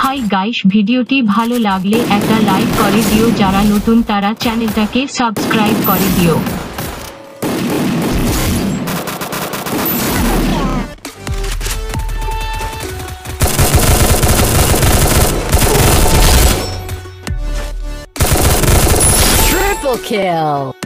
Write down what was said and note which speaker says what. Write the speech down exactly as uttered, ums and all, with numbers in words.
Speaker 1: Hi guys, ভিডিওটি ভালো লাগলে একটা লাইক করে দিও, যারা নতুন তারা চ্যানেলটাকে সাবস্ক্রাইব করে দিও।
Speaker 2: Triple kill!